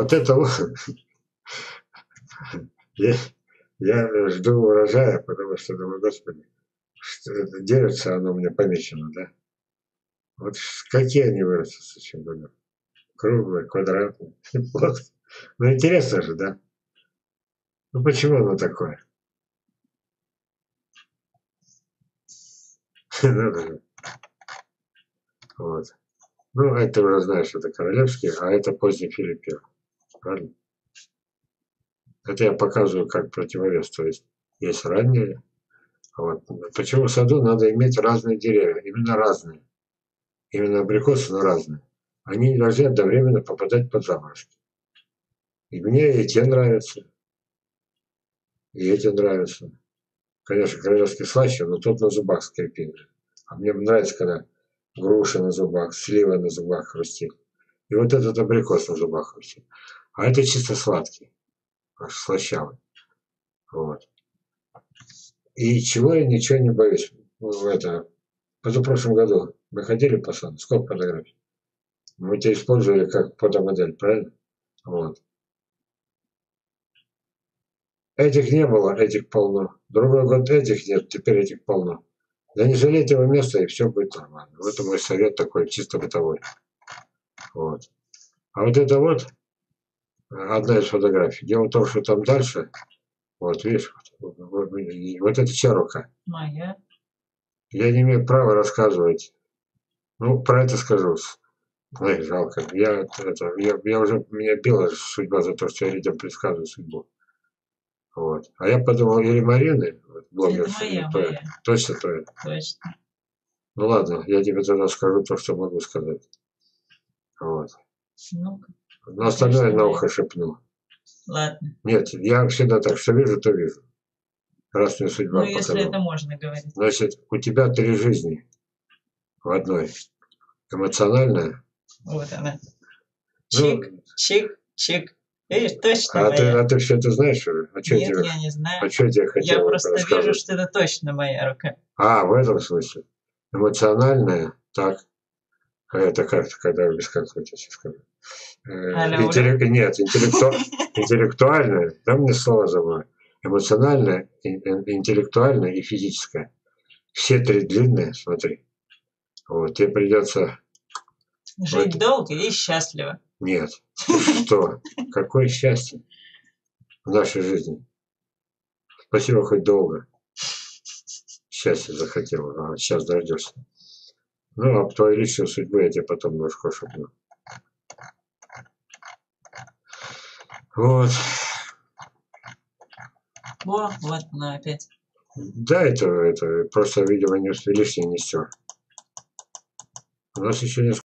вот это вот, я, я жду урожая, потому что думаю, господи, что это деревце, оно у меня помечено, да? Вот какие они вырастут в следующем году? Круглые, квадратные, плоские. Ну интересно же, да? Ну почему оно такое? Надо же. Вот. Ну, это уже знаешь, это королевский, а это поздний Филипп I. Правильно? Это я показываю как противовес. То есть есть ранние. Вот. Почему в саду надо иметь разные деревья? Именно разные. Именно абрикосы, но разные. Они не должны одновременно попадать под заморозки. И мне и те нравятся, и эти нравятся. Конечно, королевский слаще, но тот на зубах скрипит. А мне нравится, когда груша на зубах, слива на зубах хрустит. И вот этот абрикос на зубах хрустит. А это чисто сладкий, аж слащавый. Вот. И чего я ничего не боюсь. Ну, это, позапрошлом году мы ходили по саду, сколько фотографий? Мы тебя использовали как фотомодель, правильно? Вот. Этих не было, этих полно. Другой год этих нет, теперь этих полно. Да не жалейте его места, и все будет нормально. Вот это мой совет такой, чисто бытовой. Вот. А вот это вот одна из фотографий. Дело в том, что там дальше, вот видишь, вот это чья рука? Моя. Я не имею права рассказывать. Ну, про это скажу. Ой, жалко. Я уже, меня била судьба за то, что я людям предсказываю судьбу. Вот. А я подумал, или Марины, вот, блогерша, моя. точно твоя. Точно. Ну ладно, я тебе тогда скажу то, что могу сказать. Вот. Ну, но остальное на ухо шепну. Ладно. Нет, я всегда так, что вижу, то вижу. Раз мне судьба Ну, если это можно говорить. Значит, у тебя 3 жизни в одной. Эмоциональная. Вот она. Чик, Ну, чик, чик. Видишь, точно а ты все это знаешь уже? Нет, я не знаю. А что я тебе хотел Я просто вижу, что это точно моя рука. А, в этом смысле. Эмоциональная, так. А это как, когда без конца сейчас скажу. Нет, интеллектуальная, да мне слово забыл. Эмоциональная, интеллектуальная и физическая. Все 3 длинные, смотри. Вот, тебе придется... Жить долго и счастливо. Нет, что? Какое счастье в нашей жизни. Спасибо, хоть долго. Счастье захотел, а сейчас дождешься. Ну, а твою личную судьбу я тебе потом немножко шепну. Вот. О, вот она опять. Да, это просто, видимо, не успели, не стер. У нас еще несколько.